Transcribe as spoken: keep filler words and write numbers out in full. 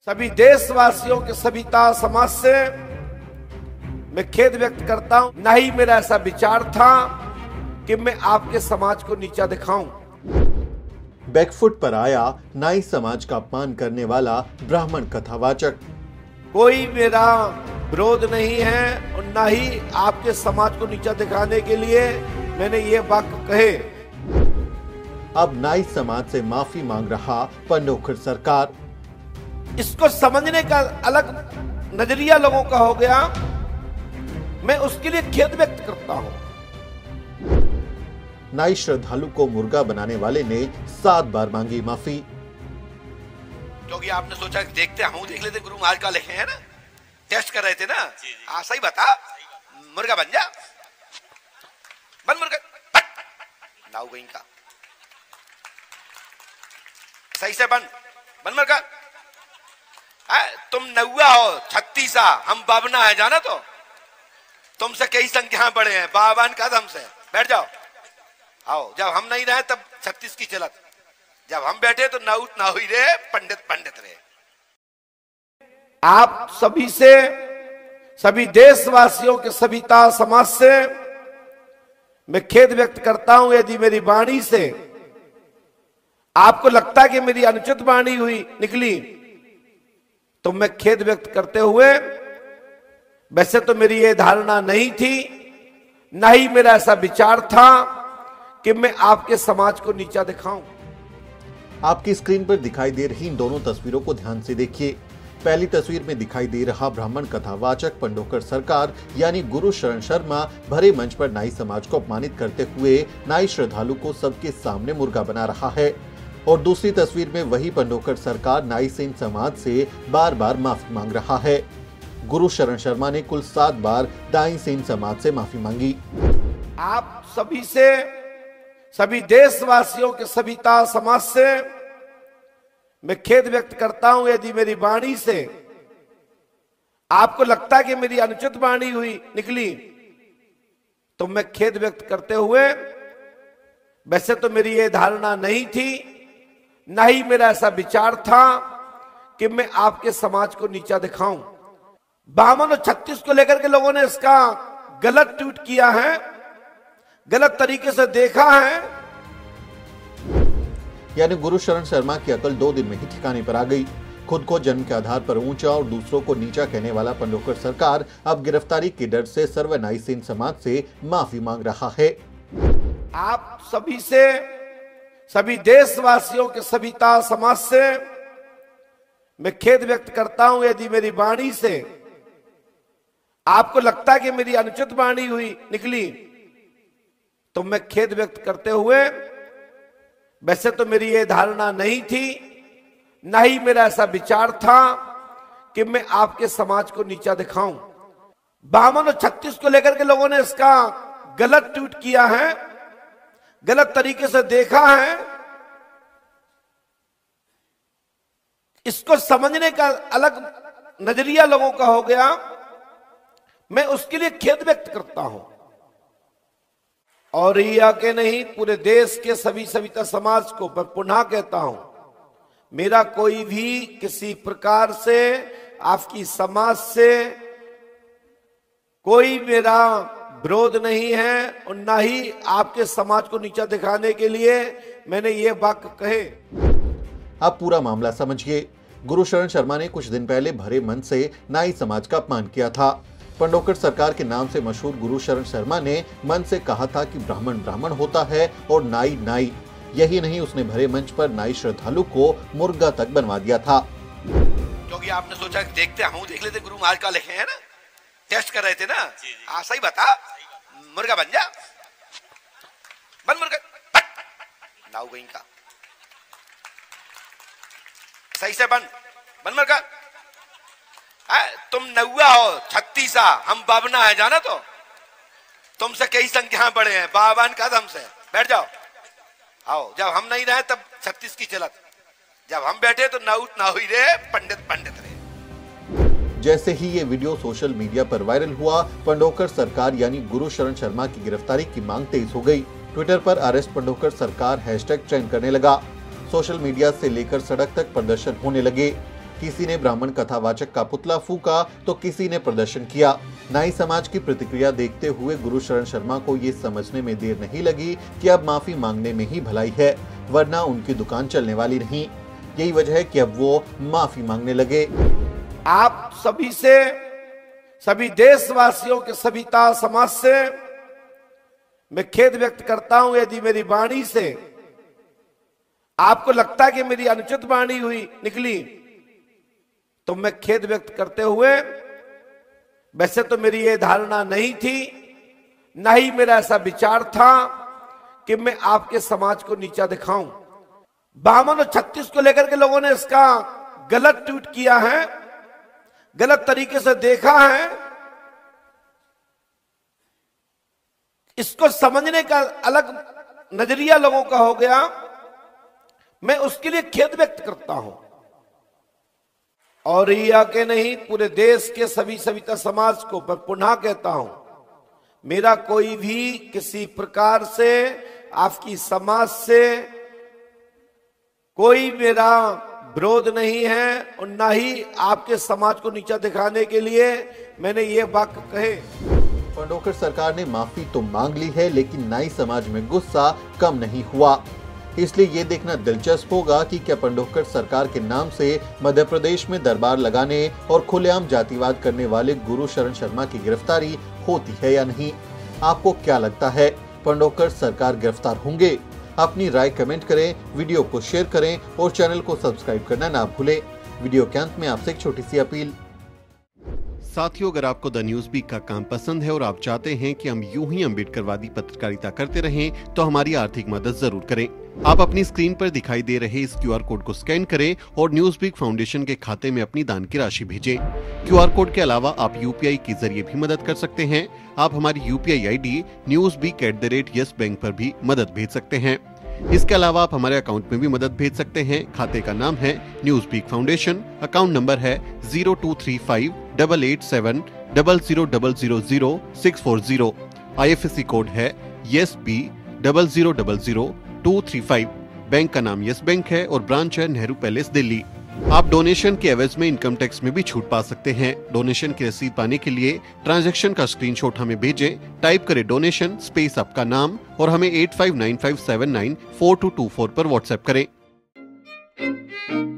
सभी देशवासियों के सभ्यता समाज से मैं खेद व्यक्त करता हूं। न ही मेरा ऐसा विचार था कि मैं आपके समाज को नीचा दिखाऊं। बैकफुट पर आया नाई समाज का अपमान करने वाला ब्राह्मण कथावाचक। कोई मेरा विरोध नहीं है और न ही आपके समाज को नीचा दिखाने के लिए मैंने ये वाक्य कहे। अब नाई समाज से माफी मांग रहा पंडोखर सरकार। इसको समझने का अलग नजरिया लोगों का हो गया, मैं उसके लिए खेद व्यक्त करता हूं। नाई श्रद्धालु को मुर्गा बनाने वाले ने सात बार मांगी माफी। क्योंकि आपने सोचा कि देखते हम देख लेते गुरु महाराज का लिखे है ना, टेस्ट कर रहे थे ना। हाँ सही बता, मुर्गा बन जा, बन मुर्गा, नाउ गई का सही से बन बन मुर्गा। तुम नौवा हो छत्तीसा, हम बावना है जाना, तो तुमसे कई संख्या बड़े हैं, बावन कदम से। बैठ जाओ, आओ। जब हम नहीं रहे तब छत्तीस की चलत, जब हम बैठे तो नाउत ना हुई रे, पंडित पंडित रे। आप सभी से, सभी देशवासियों के सभ्यता समाज से मैं खेद व्यक्त करता हूं। यदि मेरी वाणी से आपको लगता है कि मेरी अनुचित वाणी हुई निकली तो मैं खेद व्यक्त करते हुए, वैसे तो मेरी यह धारणा नहीं थी, न ही मेरा ऐसा विचार था कि मैं आपके समाज को नीचा दिखाऊं। आपकी स्क्रीन पर दिखाई दे रही इन दोनों तस्वीरों को ध्यान से देखिए। पहली तस्वीर में दिखाई दे रहा ब्राह्मण कथावाचक पंडोकर सरकार यानी गुरु शरण शर्मा भरे मंच पर नाई समाज को अपमानित करते हुए नाई श्रद्धालु को सबके सामने मुर्गा बना रहा है। और दूसरी तस्वीर में वही पंडोकर सरकार नाई सेन समाज से बार बार माफी मांग रहा है। गुरु शरण शर्मा ने कुल सात बार नाई सेन समाज से माफी मांगी। आप सभी से, सभी देशवासियों के सभ्यता समाज से मैं खेद व्यक्त करता हूं। यदि मेरी वाणी से आपको लगता है कि मेरी अनुचित वाणी हुई निकली तो मैं खेद व्यक्त करते हुए, वैसे तो मेरी यह धारणा नहीं थी, न ही मेरा ऐसा विचार था कि मैं आपके समाज को नीचा दिखाऊं। बावन और छत्तीस को लेकर के लोगों ने इसका गलत ट्वीट किया है, गलत तरीके से देखा है। यानी गुरु शरण शर्मा की अकल दो दिन में ही ठिकाने पर आ गई। खुद को जन्म के आधार पर ऊंचा और दूसरों को नीचा कहने वाला पंडोकर सरकार अब गिरफ्तारी के डर से सर्व नाई सेन समाज से माफी मांग रहा है। आप सभी से, सभी देशवासियों के सभ्यता समाज से मैं खेद व्यक्त करता हूं। यदि मेरी वाणी से आपको लगता है कि मेरी अनुचित वाणी हुई निकली तो मैं खेद व्यक्त करते हुए, वैसे तो मेरी यह धारणा नहीं थी, न ही मेरा ऐसा विचार था कि मैं आपके समाज को नीचा दिखाऊं। बावन और छत्तीस को लेकर के लोगों ने इसका गलत ट्वीट किया है, गलत तरीके से देखा है। इसको समझने का अलग नजरिया लोगों का हो गया, मैं उसके लिए खेद व्यक्त करता हूं। और यह के नहीं, पूरे देश के सभी सभ्यता समाज को मैं पुनः कहता हूं, मेरा कोई भी किसी प्रकार से आपकी समाज से कोई मेरा विरोध नहीं है और न ही आपके समाज को नीचा दिखाने के लिए मैंने ये वाक्य कहे। आप पूरा मामला समझिए। गुरु शरण शर्मा ने कुछ दिन पहले भरे मन से नाई समाज का अपमान किया था। पंडोकर सरकार के नाम से मशहूर गुरु शरण शर्मा ने मन से कहा था कि ब्राह्मण ब्राह्मण होता है और नाई नाई। यही नहीं, उसने भरे मंच पर नाई श्रद्धालु को मुर्गा तक बनवा दिया था। क्योंकि आपने सोचा कि देखते हम देख लेते गुरु महाराज का लिखे है ना, टेस्ट कर रहे थे ना। हाँ सही बता, मुर्गा बन जा, बन मुर्गा, नाउ गई का सही से बन बन मुर्गा। तुम नौवा हो छत्तीसा, हम बावना है जाना, तो तुमसे कई संख्या बड़े हैं, बावन कदम से। बैठ जाओ, आओ। जब हम नहीं रहे तब छत्तीस की चलत, जब हम बैठे तो नाउत ना हुई रे, पंडित पंडित रे। जैसे ही ये वीडियो सोशल मीडिया पर वायरल हुआ, पंडोकर सरकार यानी गुरु शरण शर्मा की गिरफ्तारी की मांग तेज हो गई। ट्विटर पर अरेस्ट पंडोकर सरकार हैशटैग ट्रेंड करने लगा। सोशल मीडिया से लेकर सड़क तक प्रदर्शन होने लगे। किसी ने ब्राह्मण कथावाचक का पुतला फूका तो किसी ने प्रदर्शन किया। नाई समाज की प्रतिक्रिया देखते हुए गुरुशरण शर्मा को ये समझने में देर नहीं लगी कि अब माफी मांगने में ही भलाई है, वरना उनकी दुकान चलने वाली नहीं। यही वजह है कि अब वो माफी मांगने लगे। आप सभी से, सभी देशवासियों के, सभ्यता समाज से मैं खेद व्यक्त करता हूं यदि मेरी वाणी से आपको लगता है कि मेरी अनुचित वाणी हुई निकली, तो मैं खेद व्यक्त करते हुए, वैसे तो मेरी यह धारणा नहीं थी, ना ही मेरा ऐसा विचार था कि मैं आपके समाज को नीचा दिखाऊं। बावन और छत्तीस को लेकर के लोगों ने इसका गलत ट्वीट किया है, गलत तरीके से देखा है। इसको समझने का अलग नजरिया लोगों का हो गया। मैं उसके लिए खेद व्यक्त करता हूं, और रिया के नहीं, पूरे देश के सभी सविता समाज को मैं पुनः कहता हूं, मेरा कोई भी किसी प्रकार से आपकी समाज से कोई मेरा विरोध नहीं है, और ना ही आपके समाज को नीचा दिखाने के लिए मैंने ये वाक्य कहे। पंडोकर सरकार ने माफी तो मांग ली है, लेकिन नाई समाज में गुस्सा कम नहीं हुआ। इसलिए ये देखना दिलचस्प होगा कि क्या पंडोकर सरकार के नाम से मध्य प्रदेश में दरबार लगाने और खुलेआम जातिवाद करने वाले गुरुशरण शर्मा की गिरफ्तारी होती है या नहीं। आपको क्या लगता है, पंडोकर सरकार गिरफ्तार होंगे? अपनी राय कमेंट करें, वीडियो को शेयर करें और चैनल को सब्सक्राइब करना ना भूलें। वीडियो के अंत में आपसे एक छोटी सी अपील। साथियों, अगर आपको द न्यूज वीक का काम पसंद है और आप चाहते हैं कि हम यूं ही अम्बेडकरवादी पत्रकारिता करते रहें, तो हमारी आर्थिक मदद जरूर करें। आप अपनी स्क्रीन पर दिखाई दे रहे इस क्यूआर कोड को स्कैन करें और न्यूज वीक फाउंडेशन के खाते में अपनी दान की राशि भेजें। क्यूआर कोड के अलावा आप यूपीआई के जरिए भी मदद कर सकते हैं। आप हमारी UPI ID news week at the rate Yes Bank पर भी मदद भेज सकते हैं। इसके अलावा आप हमारे अकाउंट में भी मदद भेज सकते हैं। खाते का नाम है news week foundation, account number है zero two three five double eight seven double zero double zero zero six four zero. IFSC code है Yes B double zero double zero two three five. Bank का नाम yes bank है और branch है Nehru palace, Delhi. आप donation के एवज में इनकम टैक्स में भी छूट पा सकते हैं। डोनेशन की रसीद पाने के लिए ट्रांजैक्शन का स्क्रीनशॉट हमें भेजें। टाइप करें डोनेशन स्पेस आपका नाम और हमें eight five nine five seven nine four two two four पर व्हाट्सएप करें।